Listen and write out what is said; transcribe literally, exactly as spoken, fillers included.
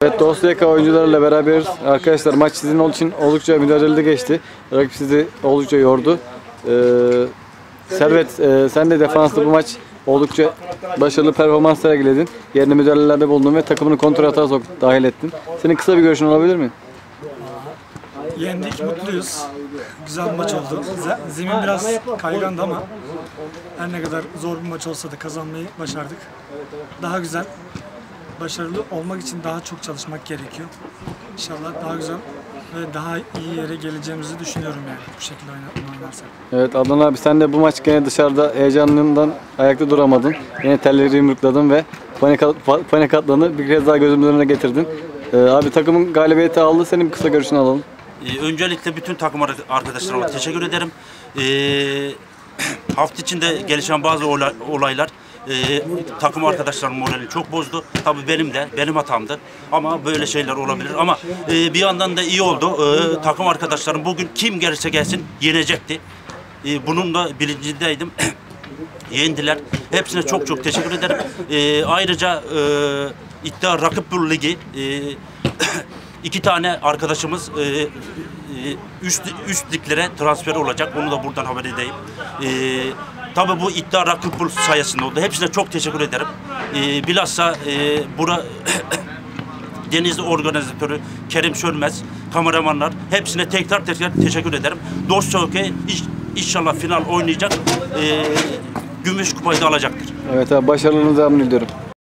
Evet, Dostuyaka oyuncularla beraberiz. Arkadaşlar, maç sizin olduğu için oldukça mücadeleli geçti. Rakip sizi oldukça yordu. Ee, Servet, e, sen de defanslı bu maç oldukça başarılı performans sergiledin. Yerine müdahalelerde bulundun ve takımını kontra atağa sok dahil ettin. Senin kısa bir görüşün olabilir mi? Yendik, mutluyuz. Güzel bir maç oldu. Zemin biraz kaygandı ama her ne kadar zor bir maç olsa da kazanmayı başardık. Daha güzel, başarılı olmak için daha çok çalışmak gerekiyor. İnşallah daha güzel ve daha iyi yere geleceğimizi düşünüyorum yani bu şekilde oynarsak. Evet Adnan abi, sen de bu maç gene dışarıda heyecanından ayakta duramadın. Yine telleri yumrukladın ve panik, panik atlanı bir kez daha gözümüzün önüne getirdin. Ee, abi, takımın galibiyeti aldı. Senin bir kısa görüşünü alalım. Ee, öncelikle bütün takım arkadaşlarıma teşekkür ederim. Ee, hafta içinde gelişen bazı olay, olaylar e, takım arkadaşlarımın moralini çok bozdu. Tabii benim de, benim hatamdı. Ama böyle şeyler olabilir. Ama e, bir yandan da iyi oldu. E, takım arkadaşlarım bugün kim gelirse gelsin yenecekti. E, bunun da bilincindeydim. Yendiler. Hepsine çok çok teşekkür ederim. E, ayrıca e, İddia Rakip Ligi e, iki tane arkadaşımız e, e, üst, üst liglere transfer olacak. Onu da buradan haber edeyim. E, tabii bu İddia Rakip sayesinde oldu. Hepsine çok teşekkür ederim. E, bilhassa e, bura Denizli organizatörü Kerim Sönmez, kameramanlar, hepsine tekrar tekrar teşekkür ederim. Dostuyaka inşallah final oynayacak. E, Gümüş kupayı da alacaktır. Evet abi, başarılarınızı devamını diliyorum.